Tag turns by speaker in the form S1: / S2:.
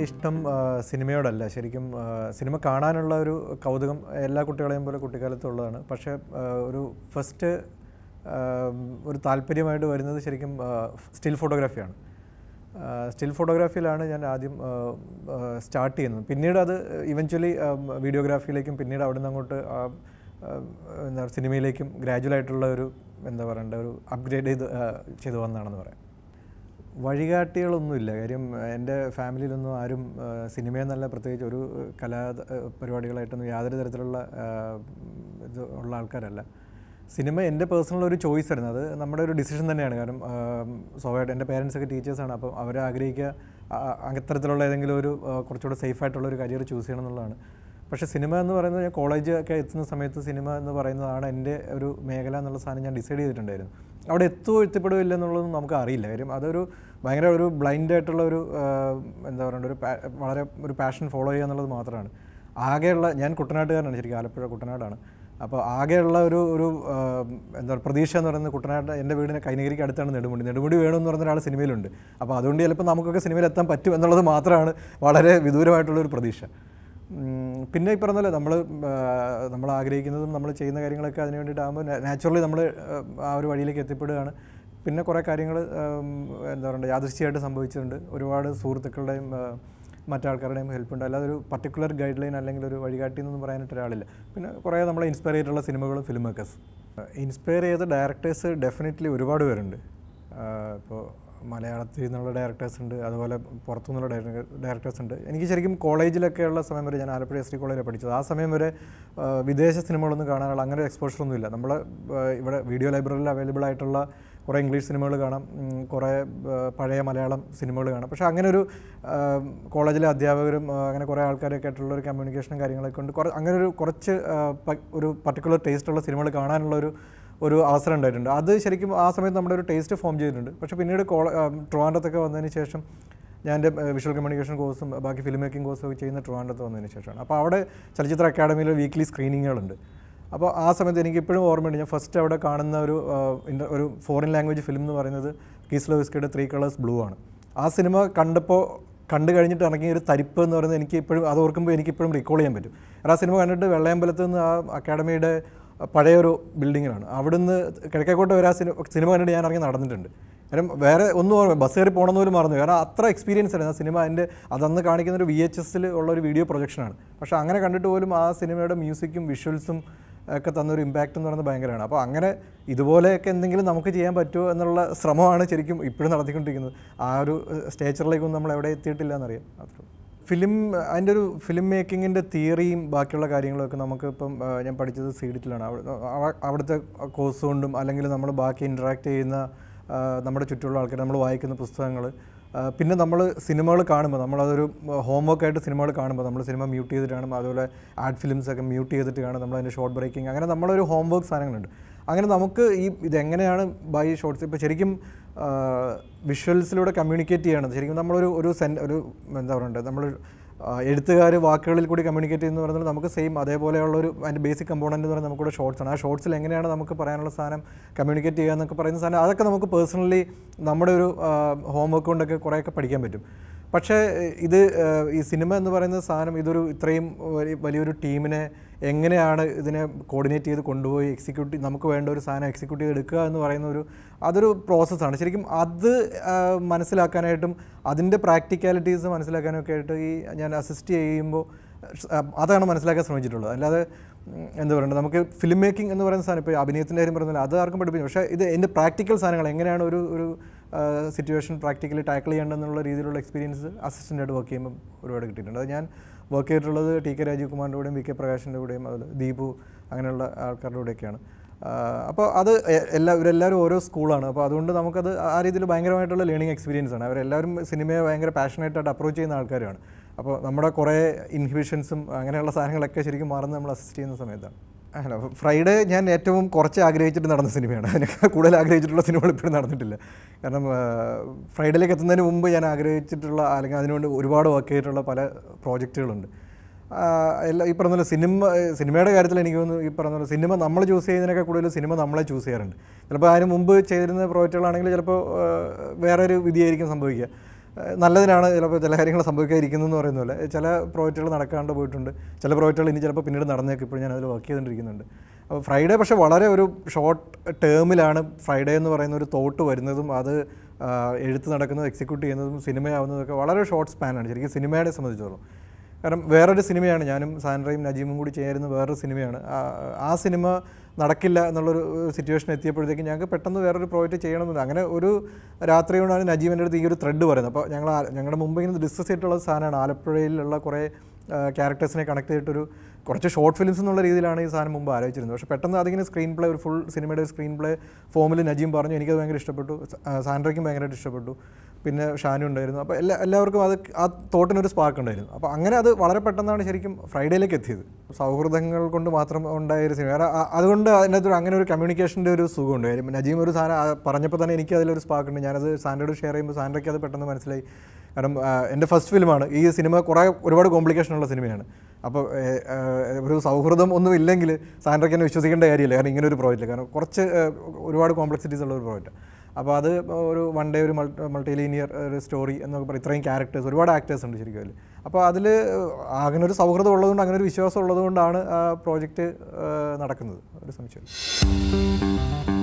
S1: ഇഷ്ടം സിനിമയോടല്ല. ശരിക്കും സിനിമ കാണാനുള്ള ഒരു കൗതുകം എല്ലാ കുട്ടികളെയും പോലെ കുട്ടിക്കാലത്തുള്ളതാണ്. പക്ഷേ ഒരു ഫസ്റ്റ് ഒരു താല്പര്യമായിട്ട് വരുന്നത് ശരിക്കും സ്റ്റിൽ ഫോട്ടോഗ്രാഫിയാണ്. സ്റ്റിൽ ഫോട്ടോഗ്രാഫിയിലാണ് ഞാൻ ആദ്യം സ്റ്റാർട്ട് ചെയ്യുന്നത്. പിന്നീട് അത് ഇവഞ്ച്വലി വീഡിയോഗ്രാഫിയിലേക്കും പിന്നീട് അവിടെ നിന്ന് അങ്ങോട്ട് എന്താ സിനിമയിലേക്കും ഗ്രാജുവലായിട്ടുള്ള ഒരു എന്താ പറയേണ്ട ഒരു അപ്ഗ്രേഡ് ചെയ്ത് വന്നതാണെന്ന് പറയാം. വഴികാട്ടികളൊന്നുമില്ല. കാര്യം എൻ്റെ ഫാമിലിയിലൊന്നും ആരും സിനിമയെന്നല്ല പ്രത്യേകിച്ച് ഒരു കലാ പരിപാടികളായിട്ടൊന്നും യാതൊരു തരത്തിലുള്ള ഇത് ഉള്ള ആൾക്കാരല്ല. സിനിമ എൻ്റെ പേഴ്സണൽ ഒരു ചോയ്സ് ആയിരുന്നു. അത് നമ്മുടെ ഒരു ഡിസിഷൻ തന്നെയാണ്. കാരണം സ്വാഭാവികമായിട്ട് എൻ്റെ പേരൻസൊക്കെ ടീച്ചേഴ്സാണ്. അപ്പം അവരെ ആഗ്രഹിക്കുക അത്തരത്തിലുള്ള ഏതെങ്കിലും ഒരു കുറച്ചുകൂടെ സേഫായിട്ടുള്ള ഒരു കരിയർ ചൂസ് ചെയ്യണം എന്നുള്ളതാണ്. പക്ഷേ സിനിമ എന്ന് പറയുന്നത് ഞാൻ കോളേജ് ഒക്കെ എത്തുന്ന സമയത്ത് സിനിമ എന്ന് പറയുന്നതാണ് എൻ്റെ ഒരു മേഖല എന്നുള്ള സാധനം ഞാൻ ഡിസൈഡ് ചെയ്തിട്ടുണ്ടായിരുന്നു. അവിടെ എത്തിപ്പെടുകയില്ല എന്നുള്ളതൊന്നും നമുക്ക് അറിയില്ല. കാര്യം അതൊരു ഭയങ്കര ഒരു ബ്ലൈൻഡായിട്ടുള്ള ഒരു എന്താ പറയുക ഒരു വളരെ ഒരു പാഷൻ ഫോളോ ചെയ്യുക എന്നുള്ളത് മാത്രമാണ്. ആകെയുള്ള ഞാൻ കുട്ടനാട്ടുകാരനാണ്, ശരിക്കും ആലപ്പുഴ കുട്ടനാടാണ്. അപ്പോൾ ആകെയുള്ള ഒരു എന്താ പറയുക പ്രതീക്ഷ എന്ന് പറയുന്നത് കുട്ടനാട് എൻ്റെ വീടിന് കൈനഗിരിക്ക് അടുത്താണ് നെടുമുടി വേണമെന്ന് പറയുന്ന ഒരാൾ സിനിമയിലുണ്ട്. അപ്പോൾ അതുകൊണ്ട് ചിലപ്പോൾ നമുക്കൊക്കെ സിനിമയിൽ എത്താൻ പറ്റും എന്നുള്ളത് മാത്രമാണ് വളരെ വിദൂരമായിട്ടുള്ളൊരു പ്രതീക്ഷ. പിന്നെ ഈ പറഞ്ഞല്ലോ നമ്മൾ ആഗ്രഹിക്കുന്നതും നമ്മൾ ചെയ്യുന്ന കാര്യങ്ങളൊക്കെ അതിന് വേണ്ടിയിട്ടാകുമ്പോൾ നാച്ചുറലി നമ്മൾ ആ ഒരു വഴിയിലേക്ക് എത്തിപ്പെടുകയാണ്. പിന്നെ കുറേ കാര്യങ്ങൾ എന്താ പറയുക യാദൃശ്ചികമായിട്ട് സംഭവിച്ചിട്ടുണ്ട്. ഒരുപാട് സുഹൃത്തുക്കളുടെയും മറ്റാൾക്കാരുടെയും ഹെൽപ്പുണ്ട്. അല്ലാതെ ഒരു പർട്ടിക്കുലർ ഗൈഡ് ലൈൻ അല്ലെങ്കിൽ ഒരു വഴികാട്ടി എന്നൊന്നും പറയാനായിട്ട് ഒരാളില്ല. പിന്നെ കുറേ നമ്മളെ ഇൻസ്പയർ ചെയ്തിട്ടുള്ള സിനിമകളും ഫിലിം മേക്കേഴ്സ്. ഇൻസ്പയർ ചെയ്ത ഡയറക്ടേഴ്സ് ഡെഫിനറ്റ്ലി ഒരുപാട് പേരുണ്ട്. ഇപ്പോൾ മലയാളത്തിൽ നിന്നുള്ള ഡയറക്ടേഴ്സ് ഉണ്ട്, അതുപോലെ പുറത്തുനിന്നുള്ള ഡയറക്ടേഴ്സ് ഉണ്ട്. എനിക്ക് ശരിക്കും കോളേജിലൊക്കെയുള്ള സമയം വരെ ഞാൻ ആലപ്പുഴ എസ് ടി കോളേജിലാണ് പഠിച്ചത്. ആ സമയം വരെ വിദേശ സിനിമകളൊന്നും കാണാനുള്ള അങ്ങനെ എക്സ്പോഷറൊന്നുമില്ല. നമ്മൾ ഇവിടെ വീഡിയോ ലൈബ്രറിയിൽ അവൈലബിൾ ആയിട്ടുള്ള കുറേ ഇംഗ്ലീഷ് സിനിമകൾ കാണാം, കുറേ പഴയ മലയാളം സിനിമകൾ കാണാം. പക്ഷേ അങ്ങനെ ഒരു കോളേജിലെ അധ്യാപകരും അങ്ങനെ കുറേ ആൾക്കാരൊക്കെ ആയിട്ടുള്ള ഒരു കമ്മ്യൂണിക്കേഷനും കാര്യങ്ങളൊക്കെ ഉണ്ട്. അങ്ങനെ ഒരു കുറച്ച് ഒരു പർട്ടിക്കുലർ ടേസ്റ്റുള്ള സിനിമകൾ കാണാനുള്ള ഒരു അവസരം ഉണ്ടായിട്ടുണ്ട്. അത് ശരിക്കും ആ സമയത്ത് നമ്മുടെ ഒരു ടേസ്റ്റ് ഫോം ചെയ്തിട്ടുണ്ട്. പക്ഷേ പിന്നീട് ട്രിവാൻഡ്രത്തൊക്കെ വന്നതിന് ശേഷം ഞാൻ എൻ്റെ വിഷ്വൽ കമ്മ്യൂണിക്കേഷൻ കോഴ്സും ബാക്കി ഫിലിം മേക്കിംഗ് കോഴ്സും ഒക്കെ ചെയ്യുന്ന ട്രിവാൻഡ്രത്ത് വന്നതിന് ശേഷമാണ്. അപ്പോൾ അവിടെ ചലച്ചിത്ര അക്കാദമിയിൽ വീക്ക്ലി സ്ക്രീനിങ്ങുകളുണ്ട്. അപ്പോൾ ആ സമയത്ത് എനിക്ക് ഇപ്പോഴും ഓർമ്മയുണ്ട്, ഞാൻ ഫസ്റ്റ് അവിടെ കാണുന്ന ഒരു ഫോറിൻ ലാംഗ്വേജ് ഫിലിം എന്ന് പറയുന്നത് കീസ്ലോവിസ്കിയുടെ 3 Colors Blue ആണ്. ആ സിനിമ കണ്ടു കഴിഞ്ഞിട്ട് ഇറങ്ങിയ ഒരു തരിപ്പ് എന്ന് പറയുന്നത് എനിക്ക് ഇപ്പോഴും അത് ഓർക്കുമ്പോൾ എനിക്കിപ്പോഴും റീകോൾ ചെയ്യാൻ പറ്റും. ആ സിനിമ കണ്ടിട്ട് വെള്ളയമ്പലത്ത് നിന്ന് ആ അക്കാഡമിയുടെ പഴയൊരു ബിൽഡിങ്ങിലാണ്. അവിടുന്ന് കിഴക്കേക്കോട്ട് വരെ ആ സിനിമ കണ്ടിട്ട് ഞാൻ ഇറങ്ങി നടന്നിട്ടുണ്ട്. കാരണം വേറെ ഒന്നും ഓർമ്മ ബസ് കയറി പോകണമെന്ന് പോലും മറന്നു. കാരണം അത്ര എക്സ്പീരിയൻസ് ആയിരുന്നു ആ സിനിമ. അതന്ന് കാണിക്കുന്ന ഒരു VHS ഉള്ളൊരു വീഡിയോ പ്രൊജക്ഷനാണ്. പക്ഷേ അങ്ങനെ കണ്ടിട്ട് പോലും ആ സിനിമയുടെ മ്യൂസിക്കും വിഷ്വൽസും ഒക്കെ തന്നൊരു ഇമ്പാക്റ്റ് എന്ന് പറയുന്നത് ഭയങ്കരമാണ്. അപ്പോൾ അങ്ങനെ ഇതുപോലെയൊക്കെ എന്തെങ്കിലും നമുക്ക് ചെയ്യാൻ പറ്റുമോ എന്നുള്ള ശ്രമമാണ് ശരിക്കും ഇപ്പോഴും നടത്തിക്കൊണ്ടിരിക്കുന്നത്. ആ ഒരു സ്റ്റേച്ചറിലേക്കൊന്നും നമ്മൾ എവിടെ എത്തിയിട്ടില്ല എന്നറിയാം. അത്ര അതിൻ്റെ ഒരു ഫിലിം മേക്കിങ്ങിൻ്റെ തിയറിയും ബാക്കിയുള്ള കാര്യങ്ങളൊക്കെ നമുക്കിപ്പം ഞാൻ പഠിച്ചത് സീഡിറ്റിലാണ്. അവിടുത്തെ കോഴ്സ് കൊണ്ടും അല്ലെങ്കിൽ നമ്മൾ ബാക്കി ഇൻറ്ററാക്ട് ചെയ്യുന്ന നമ്മുടെ ചുറ്റുമുള്ള ആൾക്കാർ, നമ്മൾ വായിക്കുന്ന പുസ്തകങ്ങൾ, പിന്നെ നമ്മൾ സിനിമകൾ കാണുമ്പോൾ നമ്മളതൊരു ഹോംവർക്കായിട്ട് സിനിമകൾ കാണുമ്പോൾ നമ്മൾ സിനിമ മ്യൂട്ട് ചെയ്തിട്ട് കാണും. അതുപോലെ ആഡ് ഫിലിംസൊക്കെ മ്യൂട്ട് ചെയ്തിട്ട് കാണും. നമ്മളതിൻ്റെ ഷോർട്ട് ബ്രേക്കിംഗ്, അങ്ങനെ നമ്മളൊരു ഹോംവർക്ക് സാധനങ്ങളുണ്ട്. അങ്ങനെ നമുക്ക് ഇതെങ്ങനെയാണ് ബൈ ഷോർട്ട്സ് ഇപ്പോൾ ശരിക്കും വിഷ്വൽസിലൂടെ കമ്മ്യൂണിക്കേറ്റ് ചെയ്യണം. ശരിക്കും നമ്മളൊരു എന്താ പറയണ്ടത്, നമ്മൾ എഴുത്തുകാർ വാക്കുകളിൽ കൂടി കമ്മ്യൂണിക്കേറ്റ് ചെയ്യുന്നത് പറയുന്നത് നമുക്ക് സെയിം അതേപോലെയുള്ളൊരു അതിൻ്റെ ബേസിക് കമ്പോണൻറ്റ് എന്ന് പറയുന്നത് നമുക്കിവിടെ ഷോർട്സാണ്. ആ ഷോർട്സിൽ എങ്ങനെയാണ് നമുക്ക് പറയാനുള്ള സാധനം കമ്മ്യൂണിക്കേറ്റ് ചെയ്യുക എന്നൊക്കെ പറയുന്ന സാധനം അതൊക്കെ നമുക്ക് പേഴ്സണലി നമ്മുടെ ഒരു ഹോംവർക്ക് കൊണ്ടൊക്കെ കുറേയൊക്കെ പഠിക്കാൻ പറ്റും. പക്ഷേ ഈ സിനിമ എന്ന് പറയുന്ന സാധനം ഇത്രയും വലിയൊരു ടീമിനെ എങ്ങനെയാണ് ഇതിനെ കോർഡിനേറ്റ് ചെയ്ത് കൊണ്ടുപോയി നമുക്ക് വേണ്ട ഒരു സാധനം എക്സിക്യൂട്ട് ചെയ്തെടുക്കുക എന്ന് പറയുന്ന അതൊരു പ്രോസസ്സാണ്. ശരിക്കും അത് മനസ്സിലാക്കാനായിട്ടും അതിൻ്റെ പ്രാക്ടിക്കാലിറ്റീസ് മനസ്സിലാക്കാനൊക്കെ ആയിട്ട് ഞാൻ അസിസ്റ്റ് ചെയ്യുമ്പോൾ അതാണ് മനസ്സിലാക്കാൻ ശ്രമിച്ചിട്ടുള്ളത്. അല്ലാതെ എന്താ പറയുക, നമുക്ക് ഫിലിം മേക്കിംഗ് എന്ന് പറയുന്ന സാധനം ഇപ്പോൾ അഭിനയത്തിൻ്റെ കാര്യം പറഞ്ഞാൽ അത് ആർക്കും പഠിപ്പിക്കും. പക്ഷേ എൻ്റെ പ്രാക്ടിക്കൽ സാധനങ്ങൾ എങ്ങനെയാണ് ഒരു സിറ്റുവേഷൻ പ്രാക്ടിക്കലി ടാക്കിൾ ചെയ്യേണ്ടതെന്നുള്ള രീതിയിലുള്ള എക്സ്പീരിയൻസ് അസിസ്റ്റൻ്റായിട്ട് വർക്ക് ചെയ്യുമ്പോൾ ഒരുപാട് കിട്ടിയിട്ടുണ്ട്. അത് ഞാൻ വർക്ക് ചെയ്തിട്ടുള്ളത് TK രാജീവ്കുമാറിൻ്റെ കൂടെയും VK പ്രകാശിൻ്റെ കൂടെയും അതുപോലെ ദീപു അങ്ങനെയുള്ള ആൾക്കാരുടെ കൂടെയൊക്കെയാണ്. അപ്പോൾ അത് ഇവരെല്ലാവരും ഓരോ സ്കൂളാണ്. അപ്പോൾ അതുകൊണ്ട് നമുക്കത് ആ രീതിയിൽ ഭയങ്കരമായിട്ടുള്ള ലേണിംഗ് എക്സ്പീരിയൻസ് ആണ്. അവരെല്ലാവരും സിനിമയെ ഭയങ്കര പാഷനേറ്റായിട്ട് അപ്രോച്ച് ചെയ്യുന്ന ആൾക്കാരാണ്. അപ്പോൾ നമ്മുടെ കുറേ ഇൻഹിബിഷൻസും അങ്ങനെയുള്ള സാധനങ്ങളൊക്കെ ശരിക്കും മാറുന്നത് നമ്മൾ അസിസ്റ്റ് ചെയ്യുന്ന സമയത്താണ്. ഹലോ, ഫ്രൈഡേ ഞാൻ ഏറ്റവും കുറച്ച് ആഗ്രഹിച്ചിട്ട് നടന്ന സിനിമയാണ്. അതിനൊക്കെ കൂടുതൽ ആഗ്രഹിച്ചിട്ടുള്ള സിനിമകൾ ഇപ്പോഴും നടന്നിട്ടില്ല. കാരണം ഫ്രൈഡേയിലേക്ക് എത്തുന്നതിന് മുമ്പ് ഞാൻ ആഗ്രഹിച്ചിട്ടുള്ള അല്ലെങ്കിൽ അതിനുവേണ്ടി ഒരുപാട് വർക്ക് ചെയ്തിട്ടുള്ള പല പ്രോജക്റ്റുകളുണ്ട്. ഈ പറഞ്ഞ പോലെ സിനിമയുടെ കാര്യത്തിൽ എനിക്ക് തോന്നുന്നു ഈ പറഞ്ഞ പോലെ സിനിമ നമ്മൾ ചൂസ് ചെയ്യുന്നതിനൊക്കെ കൂടുതൽ സിനിമ നമ്മളെ ചൂസ് ചെയ്യാറുണ്ട്. ചിലപ്പോൾ അതിന് മുമ്പ് ചെയ്തിരുന്ന പ്രോജക്റ്റുകളാണെങ്കിൽ ചിലപ്പോൾ വേറൊരു വിധിയായിരിക്കും സംഭവിക്കുക. നല്ലതിനാണ് ചിലപ്പോൾ ചില കാര്യങ്ങൾ സംഭവിക്കാതിരിക്കുന്നതെന്ന് പറയുന്ന പോലെ ചില പ്രോജക്റ്റുകൾ നടക്കാണ്ട് പോയിട്ടുണ്ട്. ചില പ്രോജക്റ്റുകൾ ഇനി ചിലപ്പോൾ പിന്നീട് നടന്നേക്കും. ഇപ്പോൾ ഞാൻ അതിൽ വർക്ക് ചെയ്തുകൊണ്ടിരിക്കുന്നുണ്ട്. അപ്പോൾ ഫ്രൈഡേ പക്ഷേ വളരെ ഒരു ഷോർട്ട് ടേമിലാണ് ഫ്രൈഡേ എന്ന് പറയുന്ന ഒരു തോട്ട് വരുന്നതും അത് എഴുത്ത് നടക്കുന്നതും എക്സിക്യൂട്ട് ചെയ്യുന്നതും സിനിമയാവുന്നതൊക്കെ വളരെ ഷോർട്ട് സ്പാനാണ് ശരിക്കും സിനിമയെ സംബന്ധിച്ചോളം. കാരണം വേറൊരു സിനിമയാണ്, ഞാനും സാൻഡ്രയും നജീമും കൂടി ചേരുന്ന വേറൊരു സിനിമയാണ്. ആ സിനിമ നടക്കില്ല എന്നുള്ളൊരു സിറ്റുവേഷൻ എത്തിയപ്പോഴത്തേക്കും ഞങ്ങൾക്ക് പെട്ടെന്ന് വേറൊരു പ്രോജക്റ്റ് ചെയ്യണമെന്നുണ്ട്. അങ്ങനെ ഒരു രാത്രി കൊണ്ടാണ് നജീമിൻ്റെ അടുത്ത് ഈ ഒരു ത്രെഡ് പറയുന്നത്. അപ്പോൾ ഞങ്ങളുടെ മുമ്പ് ഇങ്ങനെ ഡിസ്കസ് ചെയ്തിട്ടുള്ള സാധനമാണ്. ആലപ്പുഴയിലുള്ള കുറേ ക്യാരക്ടേഴ്സിനെ കണക്ട് ചെയ്തിട്ടൊരു കുറച്ച് ഷോർട്ട് ഫിലിംസ് എന്നുള്ള രീതിയിലാണ് ഈ സാധനം മുമ്പ് ആലോചിച്ചിരുന്നത്. പക്ഷേ പെട്ടെന്ന് അതിങ്ങനെ സ്ക്രീൻ പ്ലേ ഒരു ഫുൾ സിനിമയുടെ ഒരു സ്ക്രീൻ പ്ലേ ഫോമിൽ നജീം പറഞ്ഞു. എനിക്കത് ഭയങ്കര ഇഷ്ടപ്പെട്ടു, സാൻഡ്രയ്ക്കും ഭയങ്കരമായിട്ട് ഇഷ്ടപ്പെട്ടു, പിന്നെ ഷാനു ഉണ്ടായിരുന്നു. അപ്പോൾ എല്ലാവർക്കും അത് ആ തോട്ടിനൊരു സ്പാർക്ക് ഉണ്ടായിരുന്നു. അപ്പോൾ അങ്ങനെ അത് വളരെ പെട്ടെന്നാണ് ശരിക്കും ഫ്രൈഡേയിലേക്ക് എത്തിയത്. സൗഹൃദങ്ങൾ കൊണ്ട് മാത്രം ഉണ്ടായൊരു സിനിമ. കാരണം അതുകൊണ്ട് അതിനകത്ത് അങ്ങനെ ഒരു കമ്മ്യൂണിക്കേഷൻ്റെ ഒരു സുഖമുണ്ട്. നജീം ഒരു സാധനം പറഞ്ഞപ്പോൾ തന്നെ എനിക്ക് അതിലൊരു സ്പാർക്ക് ഉണ്ട്. ഞാനത് സാൻഡ്രയോട് ഷെയർ ചെയ്യുമ്പോൾ സാൻഡ്രയ്ക്ക് അത് പെട്ടെന്ന് മനസ്സിലായി. കാരണം എൻ്റെ ഫസ്റ്റ് ഫിലിമാണ്. ഈ സിനിമ ഒരുപാട് കോംപ്ലിക്കേഷനുള്ള സിനിമയാണ്. അപ്പോൾ ഒരു സൗഹൃദം ഒന്നും ഇല്ലെങ്കിൽ സാൻഡ്രയ്ക്ക് എന്നെ വിശ്വസിക്കേണ്ട കാര്യമില്ല. കാരണം ഇങ്ങനെ ഒരു പ്രോജക്റ്റ്, കാരണം ഒരുപാട് കോംപ്ലക്സിറ്റീസ് ഉള്ള ഒരു പ്രോജക്റ്റ്. അപ്പോൾ അത് ഒരു വൺ ഡേ ഒരു മൾട്ടി ലീനിയർ ഒരു സ്റ്റോറി എന്നൊക്കെ പറയും. ഇത്രയും ക്യാരക്ടേഴ്സ്, ഒരുപാട് ആക്ടേഴ്സ് ഉണ്ട് ശരിക്കും അതിൽ. അപ്പോൾ അതിൽ അങ്ങനെ ഒരു സൗഹൃദം ഉള്ളതുകൊണ്ട്, അങ്ങനെ ഒരു വിശ്വാസം ഉള്ളതുകൊണ്ടാണ് ആ പ്രോജക്റ്റ് നടക്കുന്നത്. ഒരു സംശയം.